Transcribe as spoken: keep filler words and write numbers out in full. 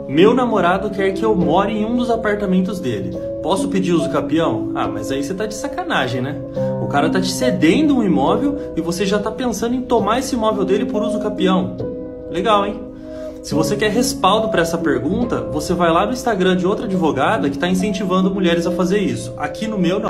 Meu namorado quer que eu more em um dos apartamentos dele. Posso pedir uso capião? Ah, mas aí você tá de sacanagem, né? O cara tá te cedendo um imóvel e você já tá pensando em tomar esse imóvel dele por uso capião. Legal, hein? Se você quer respaldo para essa pergunta, você vai lá no Instagram de outra advogada que está incentivando mulheres a fazer isso. Aqui no meu, não.